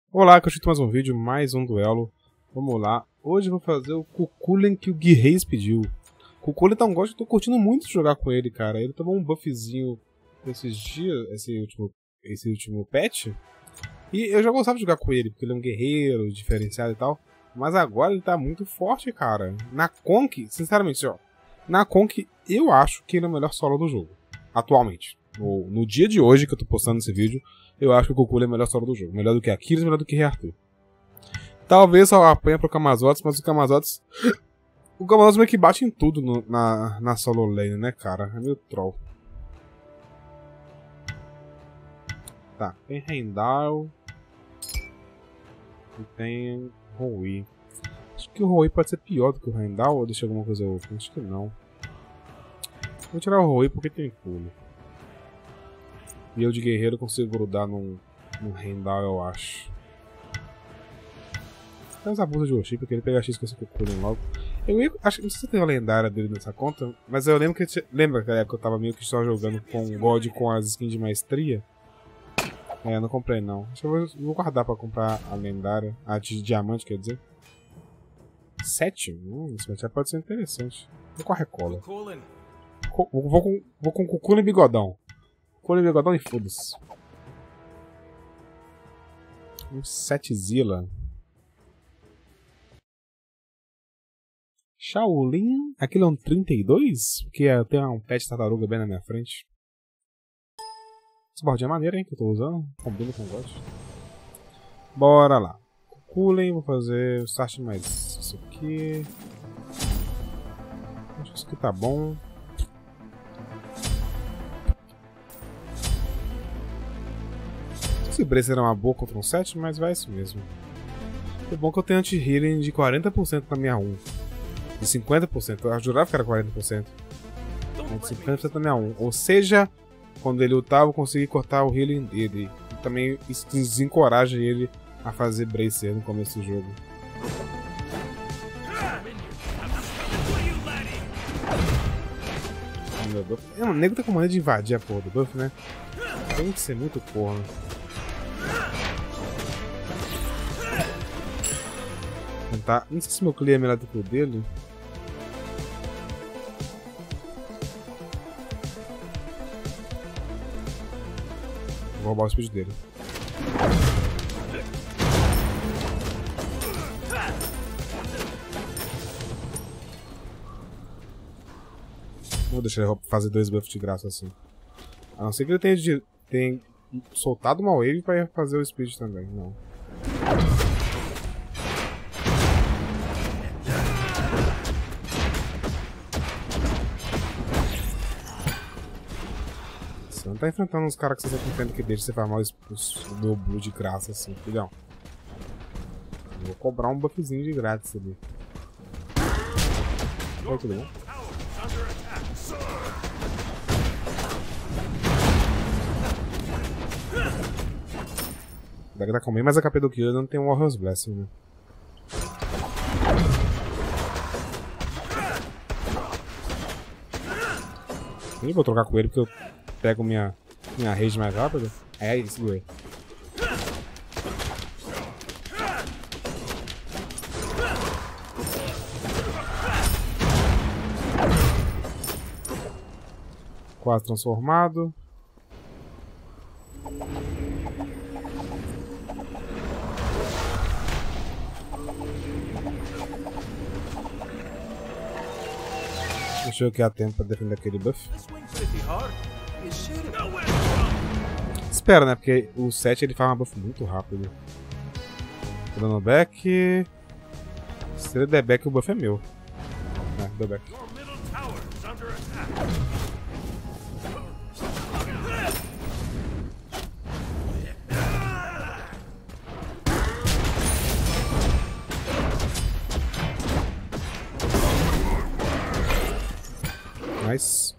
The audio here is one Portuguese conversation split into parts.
Olá, que eu mais um vídeo, mais um duelo. Vamos lá. Hoje eu vou fazer o Cuchulainn que o Gui Reis pediu. O Cuchulainn tá um gosto, eu tô curtindo muito jogar com ele, cara. Ele tomou um buffzinho esses dias, esse último patch. E eu já gostava de jogar com ele, porque ele é um guerreiro, diferenciado e tal. Mas agora ele tá muito forte, cara. Na Conk, sinceramente, ó. Na Conk, eu acho que ele é o melhor solo do jogo. Atualmente. No dia de hoje que eu tô postando esse vídeo, eu acho que o Cuchulainn é o melhor solo do jogo. Melhor do que Achilles, melhor do que Rei Arthur. Talvez só apanha pro Camazotz, mas o Camazotz... O Camazotz meio que bate em tudo na solo lane, né, cara? É meio troll. Tá, tem Heimdall. E tem Rui. Acho que o Rui pode ser pior do que o Heimdall, ou deixa alguma coisa outra? Acho que não. Vou tirar o Rui porque tem pulo. E eu de guerreiro consigo grudar num Heimdall, eu acho. Tem essa bolsa de worship, porque ele pega X com esse Cuchulainn logo. Acho que não sei se tem uma lendária dele nessa conta, mas eu lembro que... Lembra que eu tava meio que só jogando com o God com as skins de maestria? É, eu não comprei não. Acho que eu vou guardar pra comprar a lendária. A de diamante, quer dizer. 7? Esse matchup pode ser interessante. Vou com a recola. Vou com Cuchulainn e bigodão. Cuchulainn e bigodão e foda-se. 7 Zilla. Shaolin? Aquilo é um 32? Porque tem um pet tartaruga bem na minha frente. Essa bordinha é maneira, hein, que eu tô usando. Combina com o God. Bora lá. Cuchulainn, vou fazer o start mais isso aqui. Acho que isso aqui tá bom. Esse Bracer é uma boa contra um 7, mas vai isso mesmo. É bom que eu tenho anti-healing de 40% na minha 1. De 50%, eu jurava que era 40%. De 50% na minha 1. Ou seja, quando ele lutar, eu consegui cortar o healing dele. E também isso desencoraja ele a fazer Bracer no começo do jogo. O nego tá com maneira de invadir a porra do buff, né? Tem que ser muito porra. Tá. Não sei se meu clear é melhor do que o dele. Vou roubar o speed dele. Vou deixar ele fazer 2 buffs de graça assim. A não ser que ele tenha soltado uma wave pra fazer o speed também. Não. Você não tá enfrentando uns caras que você enfrenta que deixa você farmar o meu blue de graça assim, filhão. Vou cobrar um buffzinho de grátis ali. Oi, tudo bom? Daqui tá com bem mais HP do que eu, não tem um Warrior's Blessing, né? Eu vou trocar com ele porque eu pego minha rage mais rápida. É isso, doei. Quase transformado. Deixa eu criar tempo pra defender aquele buff. Espera, né? Porque o 7 ele faz uma buff muito rápido. Tô dando back. Se ele der back, o buff é meu. É, deu back. Nice.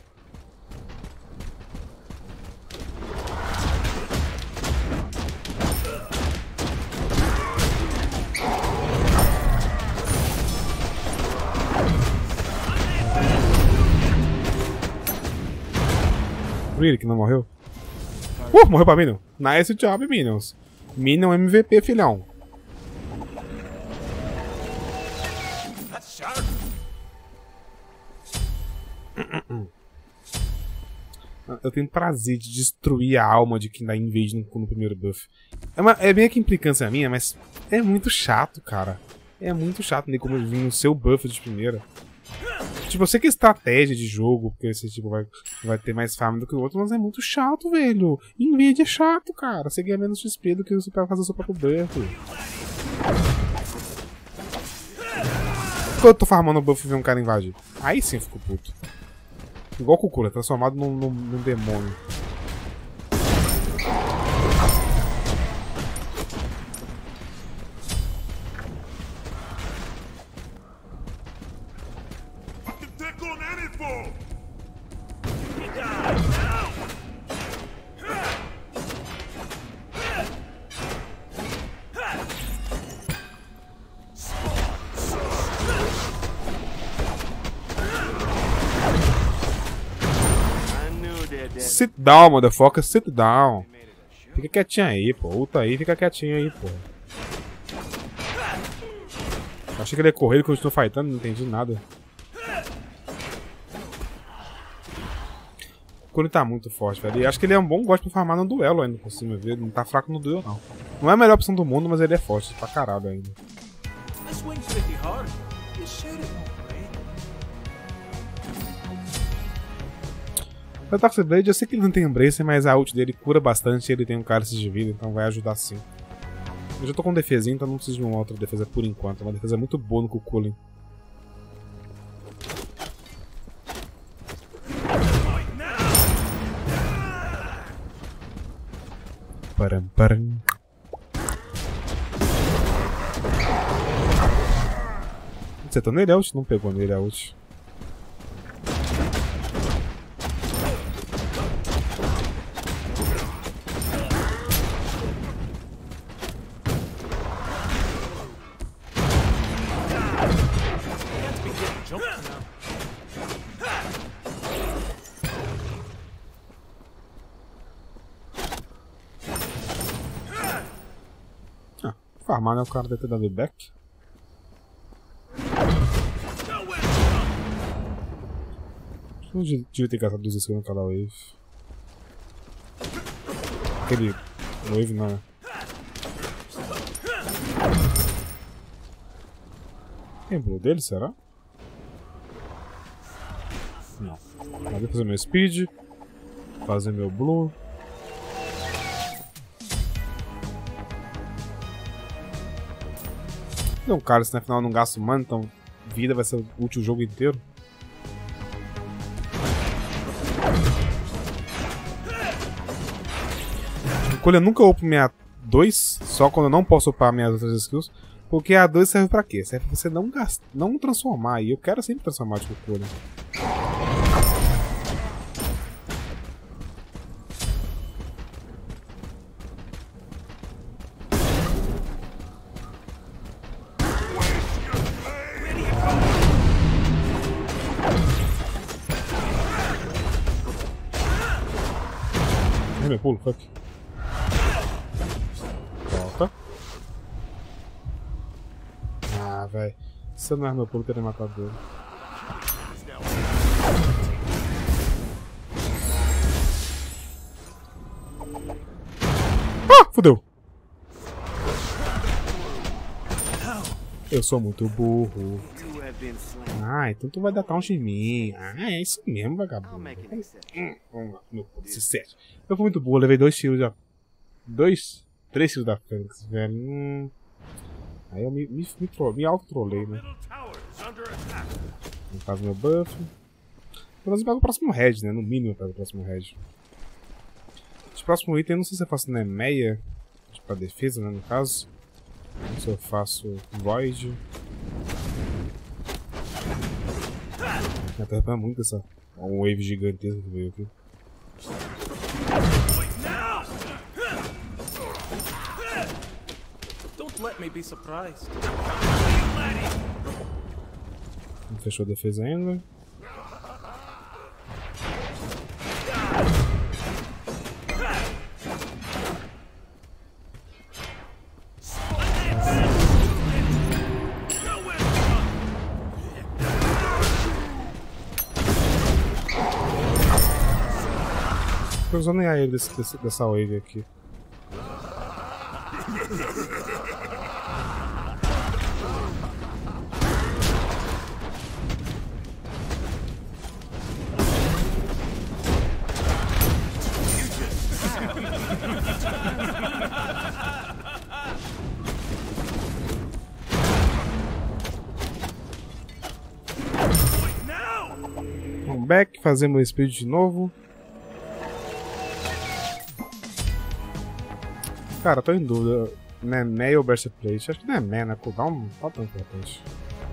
Really, que não morreu? Morreu pra Minion. Nice job, Minions. Minion MVP, filhão. Eu tenho prazer de destruir a alma de quem dá invade no primeiro buff. É meio que implicância minha, mas é muito chato, cara. É muito chato, nem como vir no seu buff de primeira. Tipo, eu sei que é estratégia de jogo, porque esse tipo vai ter mais farm do que o outro, mas é muito chato, velho. Invade é chato, cara. Você ganha menos XP do que você vai fazer o seu próprio buff. Quando eu tô farmando o buff e ver um cara invadir, aí sim eu fico puto. Igual o Kukula, transformado num demônio. Sit down, motherfucker, sit down. Fica quietinho aí, pô. Ulta aí, fica quietinho aí, pô. Achei que ele ia correr, ele continuou fightando, não entendi nada. Ele tá muito forte, velho. E acho que ele é um bom gosto pra farmar no duelo ainda, por cima, viu? Ele não tá fraco no duelo, não. Não é a melhor opção do mundo, mas ele é forte pra caralho ainda. O Toxic Blade, eu sei que ele não tem Embrace, mas a ult dele cura bastante e ele tem um cálice de vida, então vai ajudar sim. Eu já tô com defesinha, então não preciso de uma outra defesa por enquanto. É uma defesa muito boa no Kukulin. Param, param. Você tá nele a ult? Não pegou nele a ult. Farmar, né? O cara deve ter dado back. Eu devia ter gastado 2 skills naquela wave. Aquele wave não é. Lembrou dele, será? Não. Mas vou fazer meu speed. Fazer meu blue. Não, cara, se na final eu não gasto mana, então vida vai ser útil o jogo inteiro. Eu nunca upo minha 2, só quando eu não posso upar minhas outras skills, porque a 2 serve pra quê? Serve pra você não transformar, e eu quero sempre transformar de Kukula. Meu pulo, fuck. Volta. Ah, velho. Se não é meu pulo, eu teria matado ele. Ah, fodeu. Eu sou muito burro. Ah, então tu vai dar taunt em mim. Ah, é isso mesmo, vagabundo. Vamos lá, meu pulo, esse 7. Eu fui muito burro, levei 2 tiros já. 3 tiros da Fênix, velho. Aí eu me auto-trolei, né? Não faz meu buff. Pelo menos eu pego o próximo head, né? No mínimo eu pego o próximo head. Esse próximo item, eu não sei se eu faço Nemeia, pra defesa, né? No caso. Ou se eu faço Void. Me atrapalha muito essa. Um wave gigantesco que veio aqui. Não fechou a defesa ainda. zonear ele dessa wave aqui. Vamos back, fazemos o speed de novo. Cara, tô em dúvida. Né ou Burst Plate? Acho que não é Né, né? Cooldown não tá tão importante.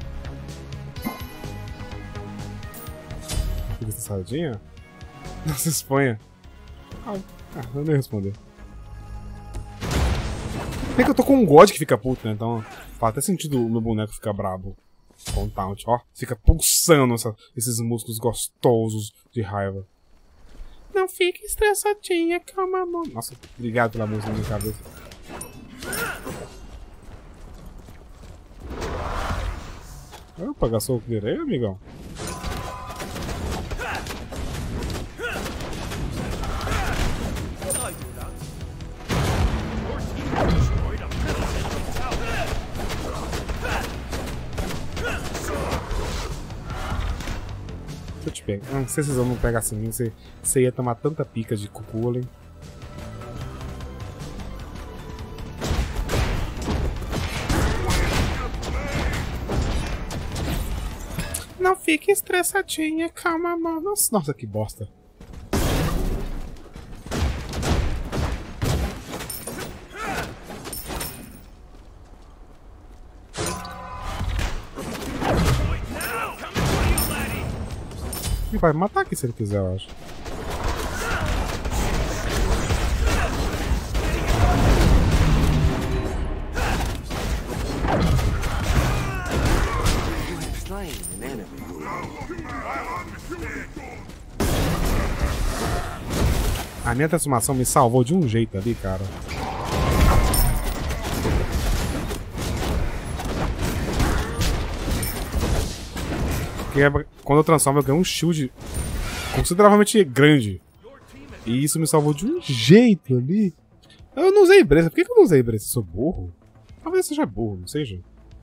Fica essa sardinha? Não se exponha. Eu nem responder. É que eu tô com um God que fica puto, né? Então faz até sentido o meu boneco ficar brabo. Com o taunt, ó. Fica pulsando esses músculos gostosos de raiva. Não fique estressadinha, calma, amor. Nossa, obrigado pela música na minha cabeça. Opa, gastou o clear aí, amigão? Deixa eu te pegar. Não sei se vocês vão pegar assim, você ia tomar tanta pica de Cuculen. Não fique estressadinha, calma, mano. Nossa, que bosta. Ele vai me matar aqui se ele quiser, eu acho. A minha transformação me salvou de um jeito ali, cara. Porque quando eu transformo eu ganho um shield consideravelmente grande. E isso me salvou de um jeito ali. Eu não usei Brace. Por que eu não usei Brace? Eu sou burro? Talvez eu seja burro, não seja?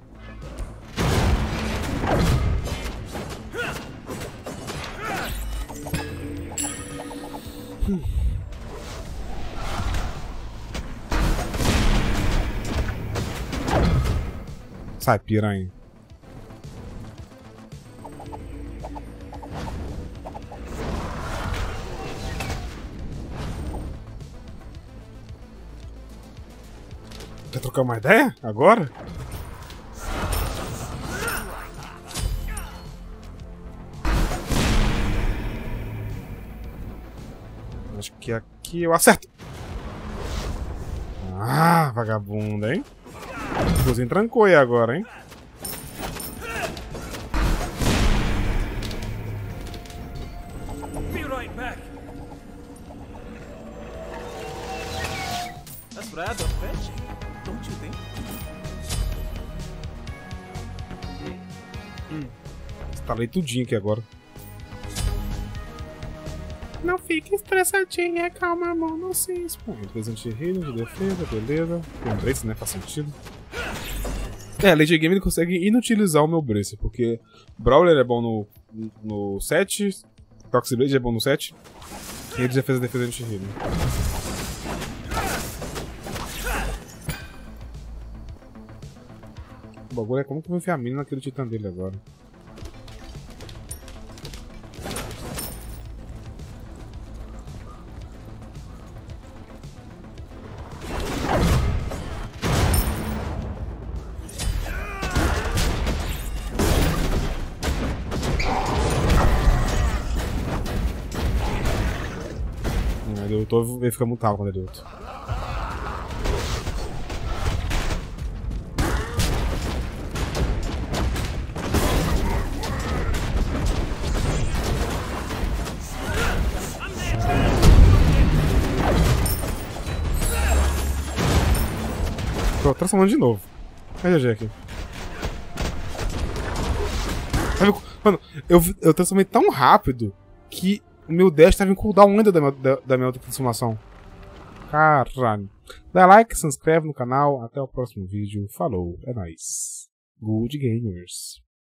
Sai, piranha. Quer trocar uma ideia? Agora? Acho que aqui eu acerto. Ah, vagabunda, hein? O cozinho trancou aí agora, hein? Instalei tudinho aqui agora. Não fique estressadinha, calma, amor, não se expõe. 3 anti-healing de defesa, beleza. Tem um Brace, né? Faz sentido. Late game ele consegue inutilizar o meu Brace, porque Brawler é bom no 7, Toxic Blade é bom no 7, e ele já fez a defesa anti-healing. O bagulho é como que eu vou enfiar a mina naquele titã dele agora. Ele fica mutável quando ele luta. Tô transformando de novo. Vai GG aqui. Mano, eu transformei tão rápido que O meu dash tava em cooldown ainda da minha outra transformação. Caralho. Dá like, se inscreve no canal. Até o próximo vídeo. Falou, é nóis. Good Gamers.